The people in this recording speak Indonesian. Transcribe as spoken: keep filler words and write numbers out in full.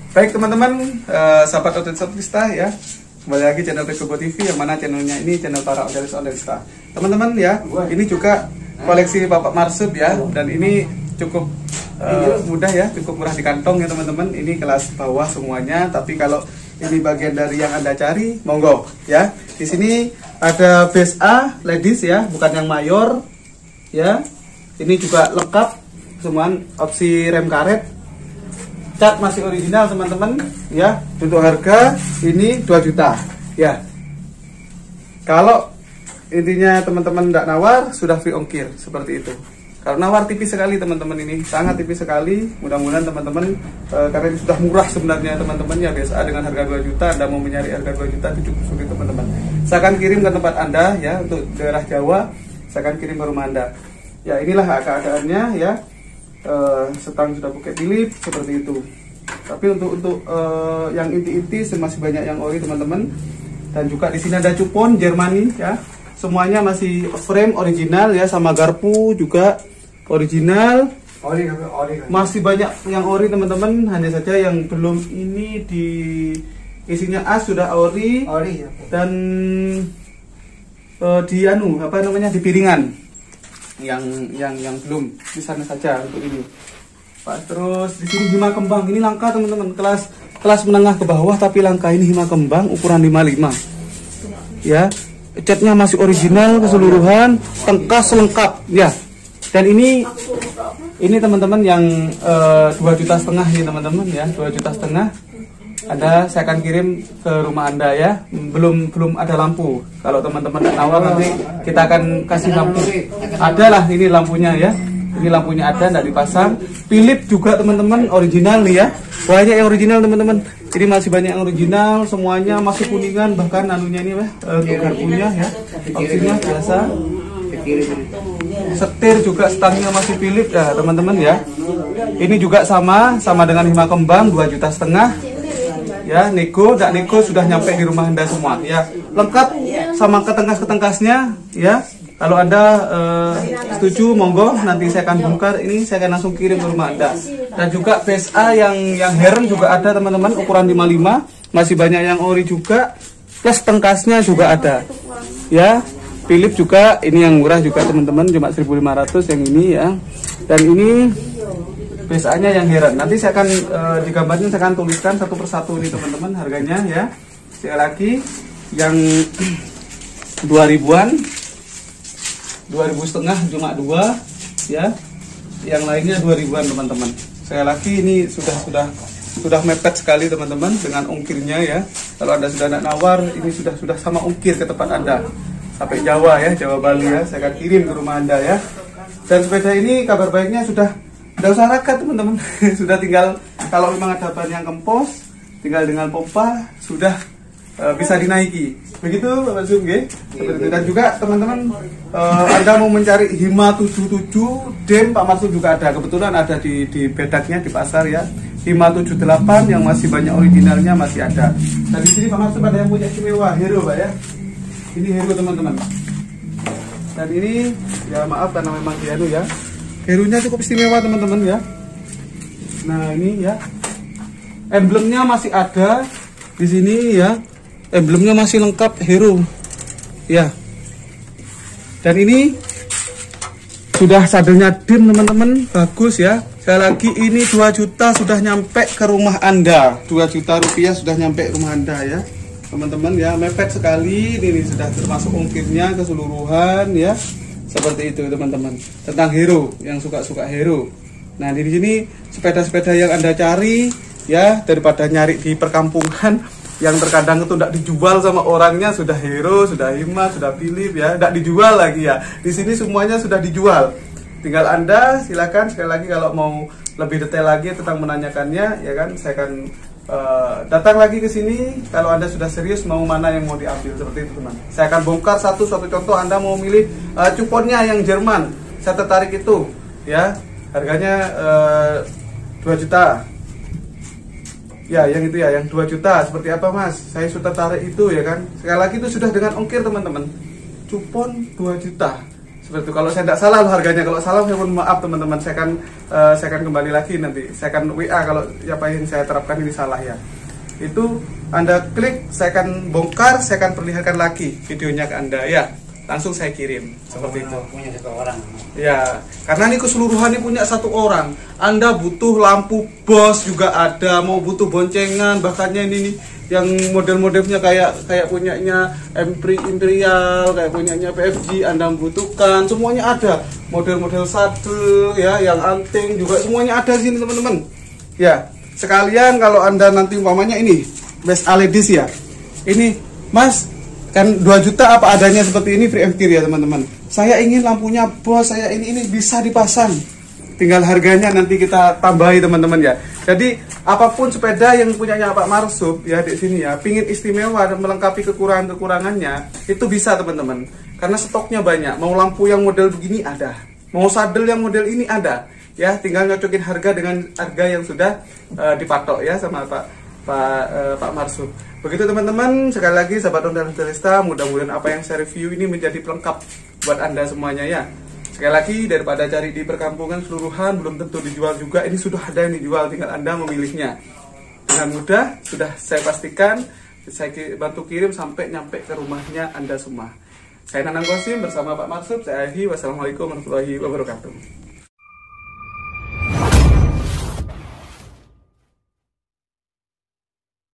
Baik teman-teman, uh, sahabat Otomotifista ya, kembali lagi channel Pekebo T V, yang mana channelnya ini channel para Otomotif Otomotifista. Teman-teman ya, ini juga koleksi Bapak Marsub ya, dan ini cukup uh, mudah ya, cukup murah di kantong ya teman-teman. Ini kelas bawah semuanya, tapi kalau ini bagian dari yang Anda cari, monggo ya. Di sini ada base A ladies ya, bukan yang mayor ya. Ini juga lengkap semua, opsi rem karet. Cat masih original teman-teman ya. Untuk harga ini dua juta ya. Kalau intinya teman-teman tidak nawar, sudah free ongkir seperti itu. Karena nawar tipis sekali teman-teman, ini sangat tipis sekali. Mudah-mudahan teman-teman e, karena ini sudah murah sebenarnya teman-teman ya. Biasa dengan harga dua juta, Anda mau mencari harga dua juta itu cukup sulit teman-teman. Saya akan kirim ke tempat Anda ya, untuk daerah Jawa saya akan kirim ke rumah Anda. Ya inilah keadaannya ya. Uh, setang sudah pakai Philip seperti itu. Tapi untuk untuk uh, yang inti-inti masih banyak yang ori teman-teman. Dan juga di sini ada cupon Jermani ya. Semuanya masih frame original ya, sama garpu juga original. Ori, ori, ori. Masih banyak yang ori teman-teman. Hanya saja yang belum ini di isinya A sudah ori, ori ya. Dan uh, di anu apa namanya di piringan. yang yang yang belum di sana saja untuk ini Pak. Terus di sini hima kembang, ini langka teman-teman, kelas kelas menengah ke bawah tapi langka. Ini hima kembang ukuran lima puluh lima ya, catnya masih original keseluruhan, tengkas lengkap ya. Dan ini ini teman-teman yang uh, dua juta setengah ini teman-teman ya, dua juta setengah. Ada saya akan kirim ke rumah Anda ya. Belum belum ada lampu. Kalau teman-teman nawar nanti kita akan kasih lampu. Ada lah ini lampunya ya. Ini lampunya ada, tidak dipasang. Philip juga teman-teman original nih ya. Banyak yang original teman-teman. Ini masih banyak yang original, semuanya masih kuningan, bahkan anunya ini lah, untuk garpunya ya. Opsinya biasa. Setir juga stangnya masih Philip ya teman-teman ya. Ini juga sama sama dengan hima kembang dua juta setengah. Ya, nego, tidak nego sudah nyampe di rumah Anda semua ya. Lengkap sama ketengkas-ketengkasnya ya. Kalau Anda uh, setuju monggo, nanti saya akan bongkar ini, saya akan langsung kirim ke rumah Anda. Dan juga base A yang yang herem juga ada teman-teman, ukuran lima puluh lima, masih banyak yang ori juga. Plus tengkasnya juga ada. Ya, Philip juga ini yang murah juga teman-teman, cuma seribu lima ratus yang ini ya. Dan ini biasanya yang heran. Nanti saya akan e, di gambarnya saya akan tuliskan satu persatu ini teman-teman harganya ya. Sekali lagi yang dua ribuan, dua ribu setengah cuma dua ya. Yang lainnya dua ribuan teman-teman. Sekali lagi ini sudah sudah sudah mepet sekali teman-teman dengan ongkirnya ya. Kalau Anda sudah nak nawar, ini sudah sudah sama ongkir ke tempat Anda sampai Jawa ya, Jawa Bali ya. Saya akan kirim ke rumah Anda ya. Dan sepeda ini kabar baiknya sudah tidak usah rakat teman-teman. Sudah tinggal, kalau memang ada ban yang kempos, tinggal dengan pompa sudah uh, bisa dinaiki. Begitu Bapak Zoom ya. Seperti itu. Dan juga teman-teman uh, Anda mau mencari Hima tujuh puluh tujuh Dem, Pak Marsub juga ada. Kebetulan ada di, di bedaknya di pasar ya. Hima tujuh puluh delapan yang masih banyak originalnya masih ada. Dan di sini Pak Marsub ada yang punya istimewa Hero Pak ya. Ini Hero teman-teman. Dan ini ya maaf karena memang dia itu ya. Hero-nya cukup istimewa teman-teman ya. Nah ini ya, emblemnya masih ada di sini ya. Emblemnya masih lengkap Hero ya. Dan ini sudah sadelnya Dem teman-teman, bagus ya. Sekali lagi ini dua juta sudah nyampe ke rumah Anda. dua juta rupiah sudah nyampe rumah Anda ya teman-teman ya. Mepet sekali ini, sudah termasuk ongkirnya keseluruhan ya. Seperti itu teman-teman, tentang Hero yang suka-suka Hero. Nah di sini sepeda-sepeda yang Anda cari ya, daripada nyari di perkampungan yang terkadang itu tidak dijual sama orangnya, sudah Hero, sudah Hima, sudah Philip ya, tidak dijual lagi ya. Di sini semuanya sudah dijual. Tinggal Anda silakan sekali lagi kalau mau lebih detail lagi tentang menanyakannya ya kan, saya akan Uh, datang lagi ke sini kalau Anda sudah serius mau mana yang mau diambil seperti itu teman. Saya akan bongkar satu satu contoh. Anda mau milih uh, cuponnya yang Jerman, saya tertarik itu ya, harganya uh, dua juta ya, yang itu ya, yang dua juta seperti apa Mas, saya sudah tertarik itu ya kan. Sekali lagi itu sudah dengan ongkir teman-teman, cupon dua juta Seperti itu. Kalau saya tidak salah harganya, kalau salah saya mohon maaf teman-teman, saya akan uh, saya akan kembali lagi nanti, saya akan W A kalau apa yang saya terapkan ini salah ya. Itu Anda klik, saya akan bongkar, saya akan perlihatkan lagi videonya ke Anda ya. Langsung saya kirim seperti itu. Punya satu orang. Ya, karena ini keseluruhan ini punya satu orang. Anda butuh lampu bos juga ada, mau butuh boncengan, bahkannya ini nih yang model-modelnya kayak kayak punyanya Imperial, kayak punyanya P F G, Anda membutuhkan, semuanya ada. Model-model saddle ya, yang anting juga semuanya ada di sini teman-teman. Ya, sekalian kalau Anda nanti umpamanya ini best aledis ya. Ini Mas, kan dua juta apa adanya seperti ini, free ongkir ya teman-teman. Saya ingin lampunya bos, saya ini ini bisa dipasang. Tinggal harganya nanti kita tambahi teman-teman ya. Jadi apapun sepeda yang punyanya Pak Marsub ya di sini ya, pingin istimewa dan melengkapi kekurangan-kekurangannya, itu bisa teman-teman. Karena stoknya banyak. Mau lampu yang model begini ada, mau saddle yang model ini ada. Ya, tinggal nyocokin harga dengan harga yang sudah uh, dipatok ya sama Pak Pak uh, Pak Marsub. Begitu teman-teman, sekali lagi sahabat Om dan Celesta, mudah-mudahan apa yang saya review ini menjadi pelengkap buat Anda semuanya ya. Sekali lagi, daripada cari di perkampungan seluruhan, belum tentu dijual juga, ini sudah ada yang dijual, tinggal Anda memilihnya. Dengan mudah, sudah saya pastikan, saya bantu kirim sampai nyampe ke rumahnya Anda semua. Saya Nanang Qasim bersama Pak Marsub, saya akhiri, wassalamualaikum warahmatullahi wabarakatuh.